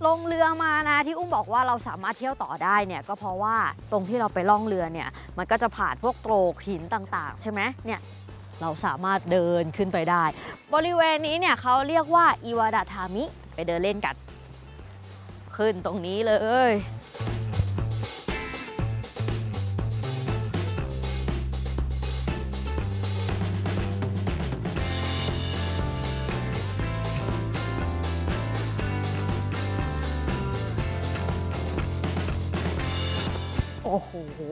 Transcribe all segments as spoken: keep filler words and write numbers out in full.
ลงเรือมานะที่อุ้มบอกว่าเราสามารถเที่ยวต่อได้เนี่ยก็เพราะว่าตรงที่เราไปล่องเรือเนี่ยมันก็จะผ่านพวกโตรกหินต่างๆใช่ไหมเนี่ยเราสามารถเดินขึ้นไปได้บริเวณนี้เนี่ยเขาเรียกว่าอิวาดะทามิไปเดินเล่นกันขึ้นตรงนี้เลยโอ้โห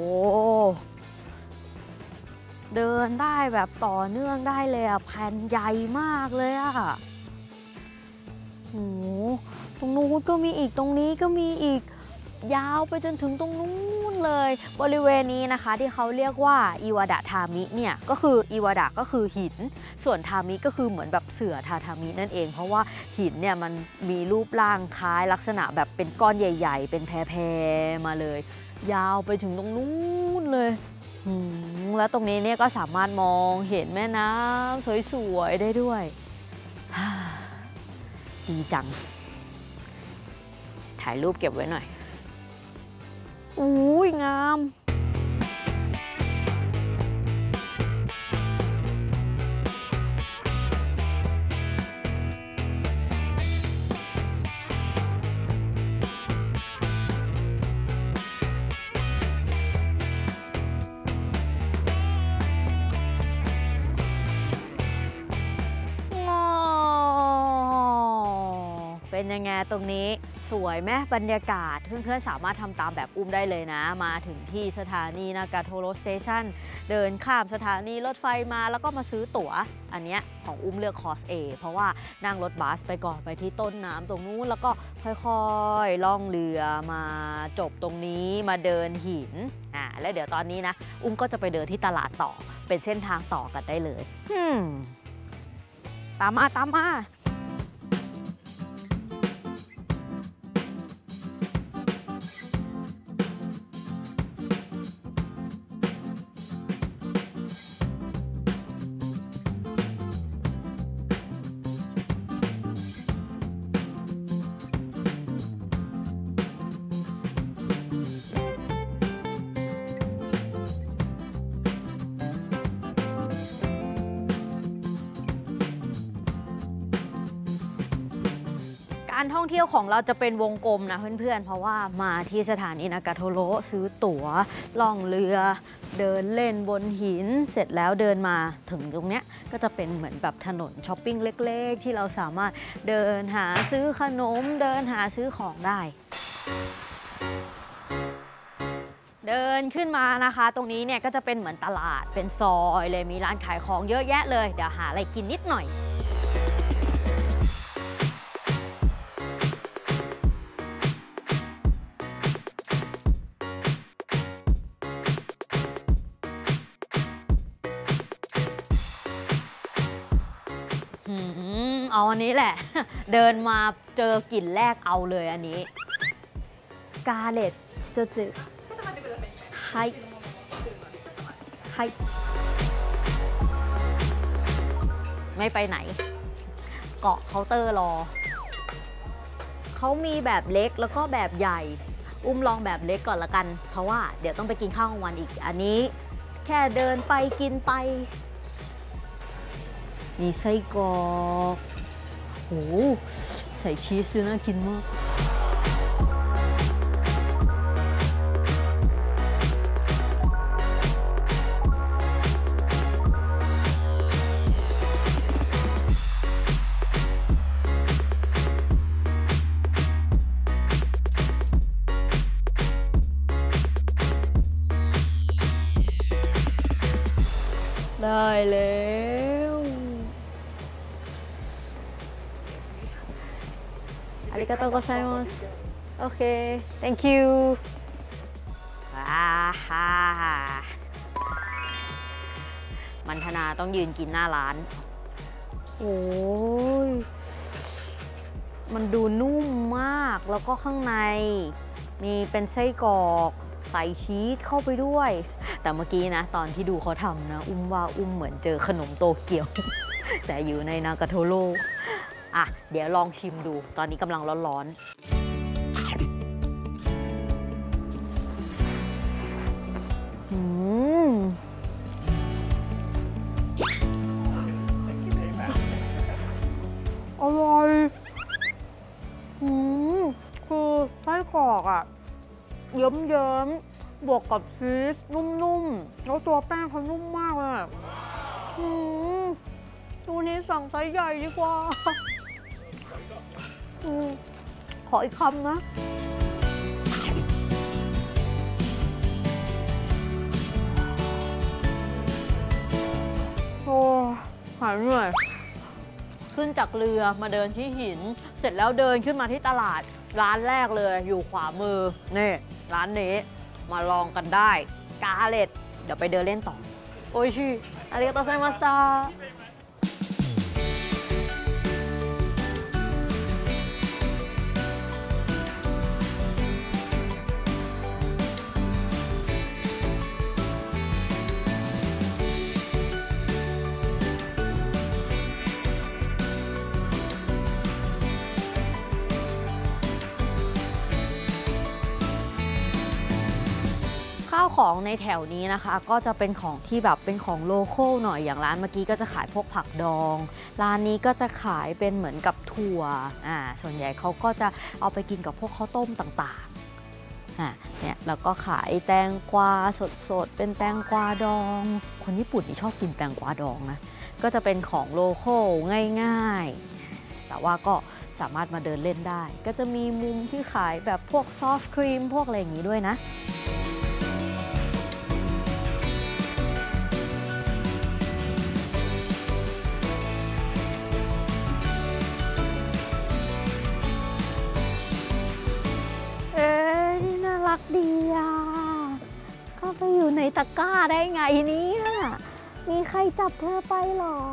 เดินได้แบบต่อเนื่องได้เลยอะแผ่นใหญ่มากเลยอะโอ้โหตรงนู้นก็มีอีกตรงนี้ก็มีอีกยาวไปจนถึงตรงนู้นเลยบริเวณนี้นะคะที่เขาเรียกว่าอิวาดะทามิเนี่ยก็คืออิวาดะก็คือหินส่วนทามิก็คือเหมือนแบบเสื่อทาทามินั่นเองเพราะว่าหินเนี่ยมันมีรูปร่างคล้ายลักษณะแบบเป็นก้อนใหญ่ๆเป็นแพรๆมาเลยยาวไปถึงตรงนู้นเลยแล้วตรงนี้เนี่ยก็สามารถมองเห็นแม่น้ำสวยๆได้ด้วยดีจังถ่ายรูปเก็บไว้หน่อยอุ้ยงามเป็นยังไงตรงนี้สวยไหมบรรยากาศเพื่อนๆสามารถทำตามแบบอุ้มได้เลยนะมาถึงที่สถานีนากาโทโรสเตชันเดินข้ามสถานีรถไฟมาแล้วก็มาซื้อตั๋วอันเนี้ยของอุ้มเลือกคอร์ส A เพราะว่านั่งรถบัสไปก่อนไปที่ต้นน้ำตรงนู้นแล้วก็ค่อยๆล่องเรือมาจบตรงนี้มาเดินหินอ่าแล้วเดี๋ยวตอนนี้นะอุ้มก็จะไปเดินที่ตลาดต่อเป็นเส้นทางต่อกันได้เลยฮึมตามมาตามมาการท่องเที่ยวของเราจะเป็นวงกลมนะเพื่อนๆเพราะว่ามาที่สถานีนากาโทโรซื้อตั๋วล่องเรือเดินเล่นบนหินเสร็จแล้วเดินมาถึงตรงเนี้ยก็จะเป็นเหมือนแบบถนนช้อปปิ้งเล็กๆที่เราสามารถเดินหาซื้อขนมเดินหาซื้อของได้เดินขึ้นมานะคะตรงนี้เนี่ยก็จะเป็นเหมือนตลาดเป็นซอยเลยมีร้านขายของเยอะแยะเลยเดี๋ยวหาอะไรกินนิดหน่อยเอาอันนี้แหละเดินมาเจอกลิ่นแรกเอาเลยอันนี้กาเลตสเตอร์ไฮไฮไม่ไปไหนเกาะเคาน์เตอร์รอเขามีแบบเล็กแล้วก็แบบใหญ่อุ้มลองแบบเล็กก่อนละกันเพราะว่าเดี๋ยวต้องไปกินข้าวกลางวันอีกอันนี้แค่เดินไปกินไปมีไส้กรอกโอ้ใส่ชีสด้วยน่ากินมากได้แล้วありがとうございます。Okay, thank you. มันธนาต้องยืนกินหน้าร้านโอ้ยมันดูนุ่มมากแล้วก็ข้างในมีเป็นไส้กรอกใส่ชีสเข้าไปด้วยแต่เมื่อกี้นะตอนที่ดูเขาทำนะอุ้มว่าอุ้มเหมือนเจอขนมโตเกียว แต่อยู่ในนากาโทโร่อ่ะเดี๋ยวลองชิมดูตอนนี้กำลังร้อนๆกรอกอ่ะเยิ้มๆบวกกับชีสนุ่มๆแล้วตัวแป้งเขานุ่มมากเลยอืมตัวนี้สั่งไซส์ใหญ่ดีกว่าอขออีกคำนะโอ้หายเหนื่อยขึ้นจากเรือมาเดินที่หินเสร็จแล้วเดินขึ้นมาที่ตลาดร้านแรกเลยอยู่ขวามือนี่ร้านนี้มาลองกันได้กาเลตเดี๋ยวไปเดินเล่นต่อโอ้ยชิอาริกาโตไซมาซาข้าวของในแถวนี้นะคะก็จะเป็นของที่แบบเป็นของโลคอลหน่อยอย่างร้านเมื่อกี้ก็จะขายพวกผักดองร้านนี้ก็จะขายเป็นเหมือนกับถั่วอ่าส่วนใหญ่เขาก็จะเอาไปกินกับพวกข้าวต้มต่างๆอ่าเนี่ยแล้วก็ขายแตงกวาสดๆเป็นแตงกวาดองคนญี่ปุ่นนี่ชอบกินแตงกวาดองนะก็จะเป็นของโลคอลง่ายๆแต่ว่าก็สามารถมาเดินเล่นได้ก็จะมีมุมที่ขายแบบพวกซอฟต์ครีมพวกอะไรอย่างนี้ด้วยนะรักดีอ่ะก็ไปอยู่ในตะกร้าได้ไงเนี่ยมีใครจับเธอไปหรอ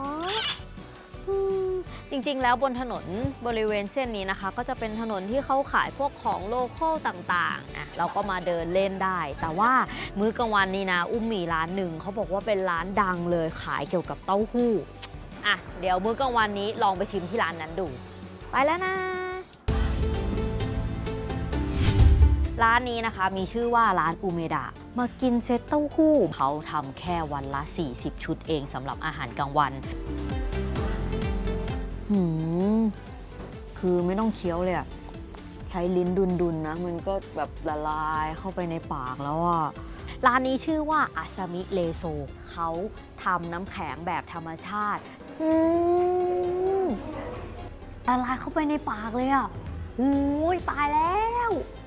จริงๆแล้วบนถนนบริเวณเส้นนี้นะคะก็จะเป็นถนนที่เขาขายพวกของโลคอลต่างๆนะเราก็มาเดินเล่นได้แต่ว่ามื้อกลางวันนี้นะอุ้มมีร้านหนึ่งเขาบอกว่าเป็นร้านดังเลยขายเกี่ยวกับเต้าหู้อ่ะเดี๋ยวมื้อกลางวันนี้ลองไปชิมที่ร้านนั้นดูไปแล้วนะร้านนี้นะคะมีชื่อว่าร้านอูเมดะมากินเซตเต้าหู้เขาทำแค่วันละสี่สิบชุดเองสำหรับอาหารกลางวันหืมคือไม่ต้องเคี้ยวเลยอะใช้ลิ้นดุนๆนะมันก็แบบละลายเข้าไปในปากแล้วอะร้านนี้ชื่อว่าอาซามิเลโซเขาทำน้ำแข็งแบบธรรมชาติอืมละลายเข้าไปในปากเลยอะโอ้ยตายแล้ว